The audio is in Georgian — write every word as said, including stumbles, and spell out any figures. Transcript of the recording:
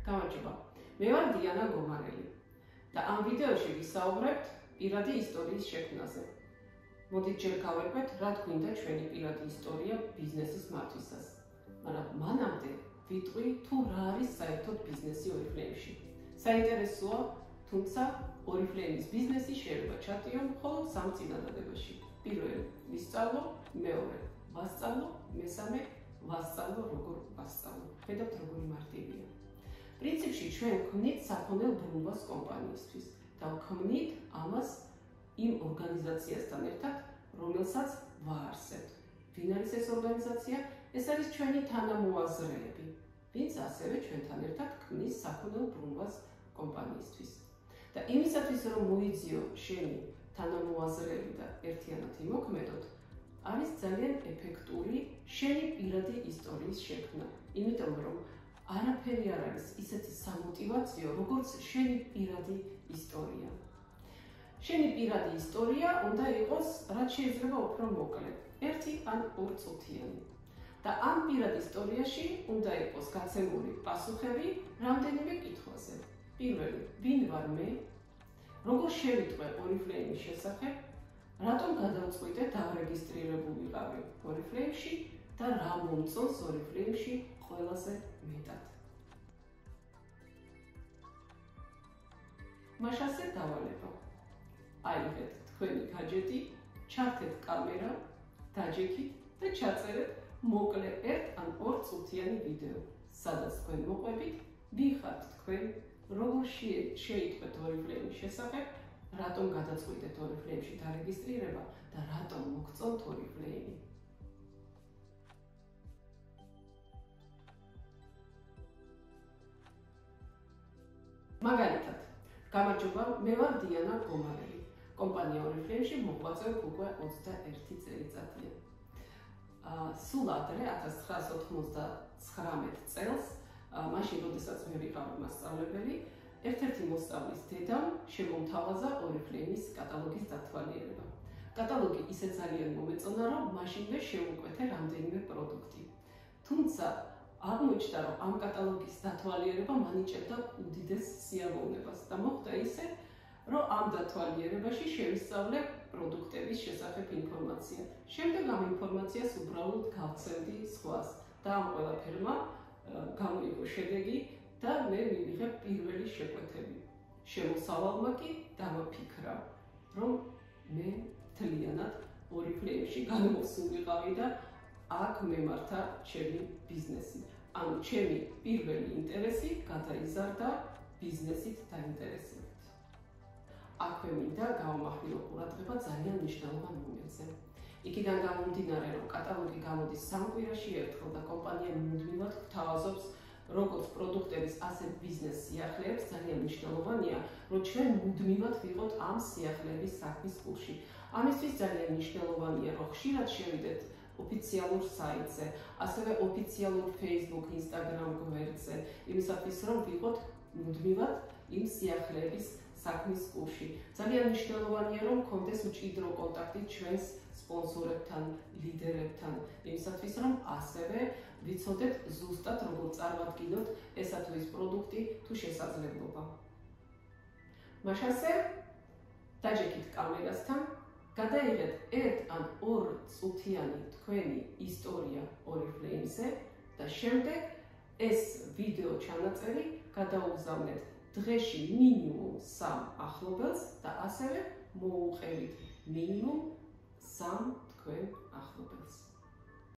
გამარჯობა. მე ვარ დიანა გომარელი და ამ ვიდეოში ვისაუბრებთ პირადი ისტორიის შექმნაზე. მოდით ჯერ გავერკვეთ, რა გვინდა ჩვენი პირადი ისტორია ბიზნესის მართვისას. მაგრამ მანამდე ვიტყვი თუ რა არის საერთოდ ბიზნესი ორიფლეიმში. საინტერესოა, თუმცა ორიფლეიმის ბიზნესი შეიძლება ჩატიო მხოლოდ სამ წინადადებაში. პირველი ვისწავლო, მეორე ვასწავლო, მესამე ვასწავლო როგორ ვასწავლო. ხედავთ როგორი მარტივია. პრინციპში ჩვენ ვქმნით საქონელ ბრუნვას კომპანიისთვის და ვქმნით ამას იმ ორგანიზაციასთან ერთად, რომელსაც ვაარსებთ. ვინ არის ეს ორგანიზაცია? ეს არის ჩვენი თანამოაზრეები, ვინც ასევე ჩვენთან ერთად ქმნის საქონელ ბრუნვას კომპანიისთვის. და იმისათვის, რომ მოიძიო შენი თანამოაზრეები და ერთიანად იმოქმედოთ, არის ძალიან ეფექტური შენი პირადი ისტორიის შექმნა. იმიტომ რომ არაფერი არ არის ისეთი სამოტივაციო, როგორც შენი პირადი ისტორია. შენი პირადი ისტორია უნდა იყოს, რაც შეიძლება უფრო მოკლე, ერთი ან ორწუთიანი. და ამ პირად ისტორიაში უნდა იყოს გაცემული პასუხები რამდენიმე კითხვაზე. პირველი, ვინ ვარ მე? როგორ შევიტყვე ორიფლეიმის შესახებ? რატომ გადავწყვიტე დავრეგისტრირებულ ვიყავი ორიფლეიმში და რა მომწონს ორიფლეიმში ყველაზე მეტად? მაშასე დავალება. აიღეთ თქვენი გაჯეტი, ჩართეთ კამერა, დაჯექით და ჩაწერეთ მოკლე ერთ ან ორ წუთიანი ვიდეო, სადაც თქვენ მოყვებით, ვიხართ თქვენ, როგორ შეიტყვეთ ორიფლეიმის შესახებ, რატომ გადაწყვიტეთ ორიფლეიმში დარეგისტრირება და რატომ მოგწონთ ორიფლეიმი. მაგალითად, გამარჯობა, მე ვარ დიანა გომარელი. კომპანია ორიფლეიმში მოღვაწეობ უკვე ოცდაერთი წელიწადია. სულ ადრე ათას ცხრაასი ოთხმოცდათხრამეტ წელს, მაშინ როდესაც მე ვიყავი მასწავლებელი, ერთ-ერთი მოსწავლის დედამ შემომთავაზა ორიფლეიმის კატალოგის დათვალიერება. კატალოგი ისე ძალიან მომეწონა, რომ მაშინვე შევუკვეთე რამდენიმე პროდუქტი. თუმცა აღმოჩნდა, რომ ამ კატალოგის დათვალიერება მანიჭებდა უდიდეს სიამოვნებას და მოხდა ისე, რომ ამ დათვალიერებაში შევისწავლე პროდუქტების შესახებ ინფორმაცია. შემდეგ ამ ინფორმაციას უბრალოდ გავცემდი სხვას და ამ ყველაფერმა გამოიღო შედეგი და მე მივიღე პირველი შეკვეთები. შემოსავალმა კი დამაფიქრა, რომ მე მთლიანად ორიფლეიმში განმოსულ ვიყავი და აქ მემართა ჩემი ბიზნესი. ანუ ჩემი პირველი ინტერესი გადაიზარდა ბიზნესით დაინტერესებით. აქვე მინდა გავამახვილო ყურადღება ძალიან მნიშვნელოვან მომენტზე. იქიდან გამომდინარე, რომ კატალოგი გამოდის სამ კვირაში ერთხელ და კომპანია მუდმივად გვთავაზობს როგორც პროდუქტების, ასე ბიზნეს სიახლეებს, ძალიან მნიშვნელოვანია, რომ ჩვენ მუდმივად ვიყოთ ამ სიახლეების საქმის კურსში. ამისთვის ძალიან მნიშვნელოვანია, რომ ხშირად შევიდეთ ოფიციალურ საიტზე, ასევე ოფიციალურ Facebook, Instagram გვერდზე, იმისათვის, რომ ვიყოთ მუდმივად იმ სიახლეების საქმის კურსში. ძალიან მნიშვნელოვანია, რომ გქონდეს მჭიდრო კონტაქტი ჩვენს სპონსორებთან, ლიდერებთან, იმისათვის, რომ ასევე ვიცოდეთ ზუსტად როგორ წარმოვადგინოთ ესა თუ ის პროდუქტი თუ შესაძლებლობა. მაშასე დაჯექით კამერასთან, გადაიღეთ ერთ ან ორ წუთიანი თქვენი ისტორია ორიფლეიმზე და შემდეგ ეს ვიდეო ჩანაწერი გადაუგზავნეთ დღეში მინიმუმ სამ ახლობელს და ასევე მოუყევით მინიმუმ სამ თქვენ ახლობელს.